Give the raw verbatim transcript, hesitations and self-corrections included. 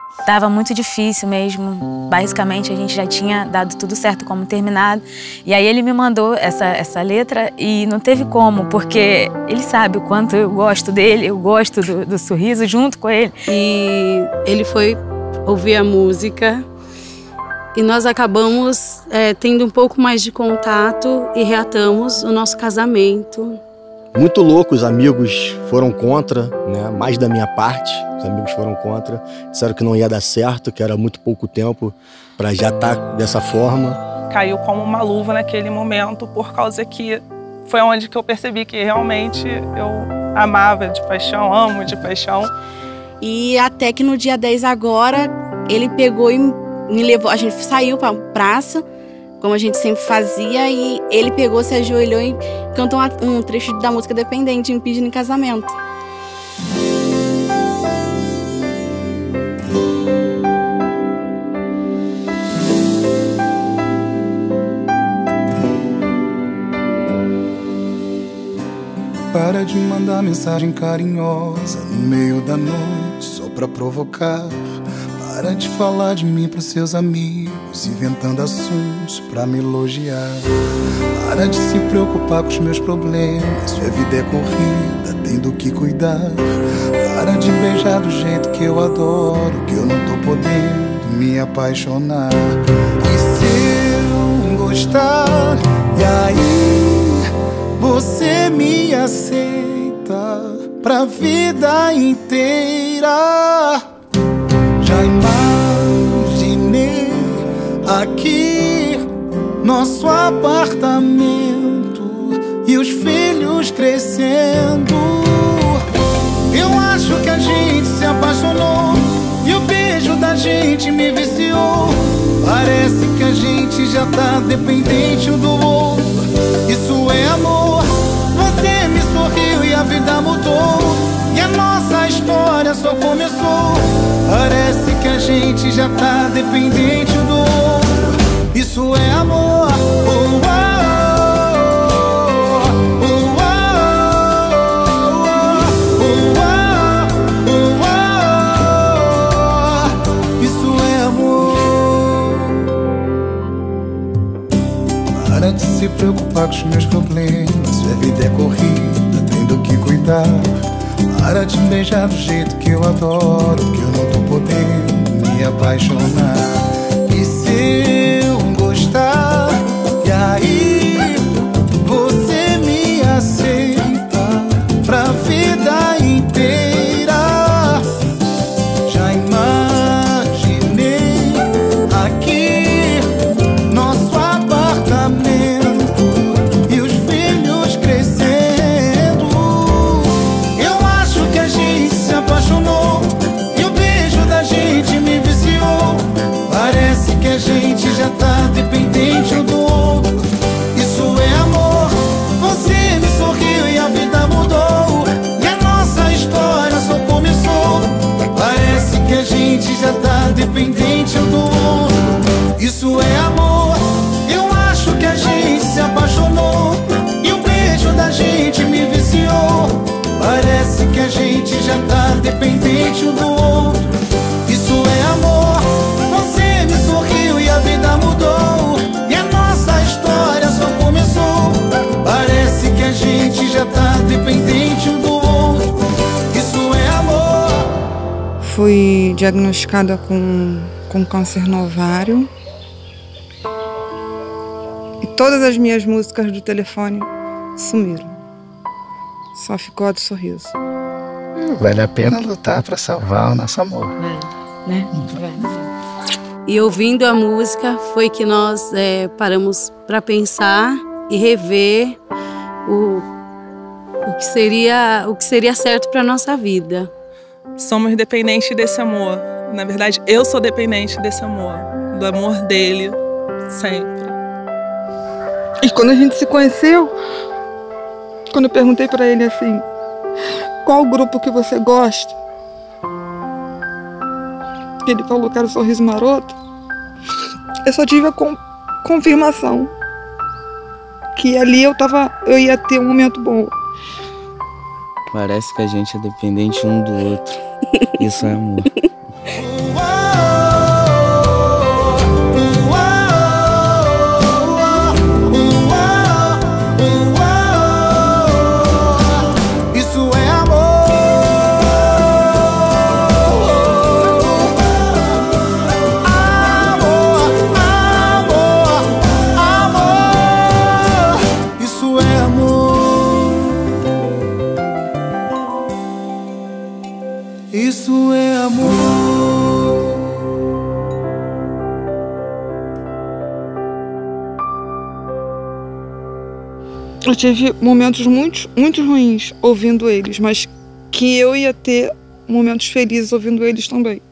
Tava muito difícil mesmo. Basicamente, a gente já tinha dado tudo certo como terminado. E aí ele me mandou essa, essa letra e não teve como, porque ele sabe o quanto eu gosto dele, eu gosto do, do Sorriso junto com ele. E ele foi ouvir a música e nós acabamos é, tendo um pouco mais de contato e reatamos o nosso casamento. Muito louco, os amigos foram contra, né? Mais da minha parte, os amigos foram contra. Disseram que não ia dar certo, que era muito pouco tempo para já estar dessa forma. Caiu como uma luva naquele momento, por causa que foi onde que eu percebi que realmente eu amava de paixão, amo de paixão. E até que no dia dez agora, ele pegou e me levou, a gente saiu para praça, como a gente sempre fazia, e ele pegou, se ajoelhou e cantou um trecho da música Dependente, me pedindo em casamento. Para de mandar mensagem carinhosa no meio da noite, só pra provocar. Para de falar de mim pros seus amigos, inventando assuntos pra me elogiar. Para de se preocupar com os meus problemas, sua vida é corrida, tem do que cuidar. Para de beijar do jeito que eu adoro, que eu não tô podendo me apaixonar. E se eu gostar, e aí você me aceita pra vida inteira. Já imaginei aqui nosso apartamento e os filhos crescendo. Eu acho que a gente se apaixonou e o beijo da gente me viciou. Parece que a gente já tá dependente um do outro. Isso é amor. Você me sorriu e a vida mudou, e a nossa história só começou. Parece que a gente já tá dependente um do outro. Isso é amor. Oh, oh, oh, oh, oh, oh, oh. Isso é amor. Para de se preocupar com os meus problemas, sua vida é corrida, tem do que cuidar. Para de beijar do jeito que eu adoro, que eu não tô podendo me apaixonar. E se eu gostar, e aí você me aceita pra vida inteira. Já imaginei aqui nosso apartamento e os filhos crescendo. Eu acho que a gente se apaixonou e o beijo da gente me viciou. Parece que a gente já tá dependente um do outro. Isso é amor. Você me sorriu e a vida mudou, e a nossa história só começou. Parece que a gente já tá dependente um do outro. Isso é amor. Eu acho que a gente se apaixonou e o beijo da gente me viciou. Parece que a gente já tá dependente um do outro. Isso é amor. Você me sorriu e a vida mudou, e a nossa história só começou. Parece que a gente já tá dependente um do outro. Isso é amor. Fui diagnosticada com, com câncer no ovário. E todas as minhas músicas do telefone sumiram. Só ficou a do Sorriso. Vale a pena lutar para salvar o nosso amor. É, né? E ouvindo a música foi que nós é, paramos para pensar e rever o, o, que seria, o que seria certo para nossa vida. Somos dependentes desse amor. Na verdade, eu sou dependente desse amor, do amor dele, sempre. E quando a gente se conheceu, quando eu perguntei pra ele assim, qual grupo que você gosta? Ele falou que era o Sorriso Maroto. Eu só tive a com, confirmação que ali eu, tava, eu ia ter um momento bom. Parece que a gente é dependente um do outro. Isso é amor. Isso é amor. Eu tive momentos muito, muito ruins ouvindo eles, mas que eu ia ter momentos felizes ouvindo eles também.